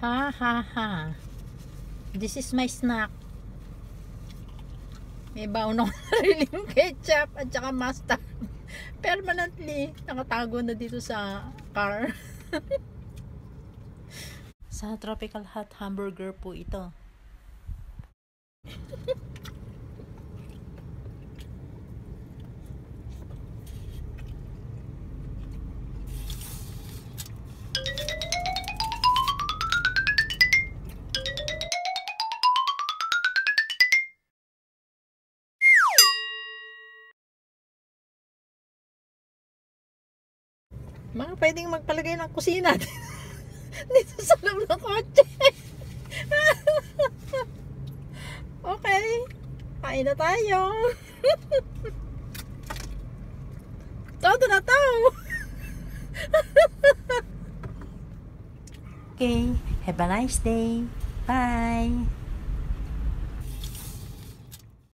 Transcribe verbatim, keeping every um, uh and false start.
Ha ha ha. This is my snack. May baon akong sariling ketchup at saka mustard. Permanently nakatago na dito sa car. Sa tropical hot hamburger po ito. Mga pwedeng magpalagay ng kusina dito sa loob ng kotse. Okay, kain na tayo. Todo na to. Okay, have a nice day. Bye.